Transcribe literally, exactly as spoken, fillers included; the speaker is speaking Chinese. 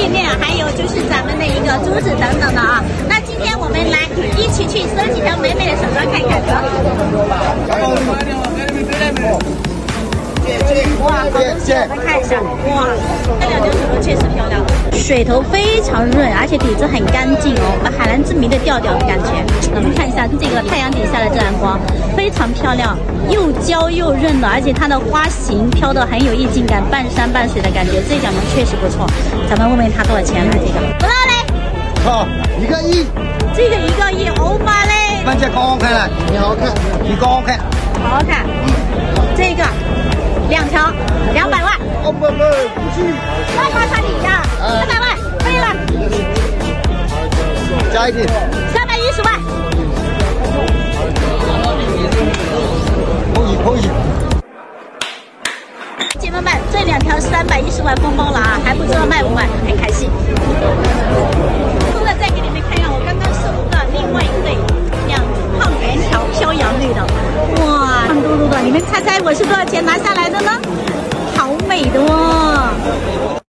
项链，还有就是咱们的一个珠子等等的啊。那今天我们来一起去搜几条美美的手镯看一看。哇，好东西，我们看一下。哇，这两条手镯确实漂亮，水头非常润，而且底子很干净哦，海蓝之谜的调调的感觉。我们看一下这个太阳底下的自然光，非常漂亮，又焦又润的，而且它的花型飘的很有意境感，半山半水的感觉。这角膜确实不错，咱们问问它多少钱来这个？多少嘞？ 好，一个亿。 这个一个亿，欧巴嘞？ 番茄刚好看了，你好看，你刚好看， 好好看。嗯，这个。两条，两百万。 哦不不，不是。 那马上你呀，三百万，可以了。 加一点。 三百一十万。 可以可以。 姐妹们，这两条三百一十万封包了啊，还不知道卖不卖，很开心。偷的再给你们看一下，我刚刚收的另外一对两胖圆条飘扬绿的，哇，胖嘟嘟的，你们猜猜我是多少钱拿下来的呢？好美的哦！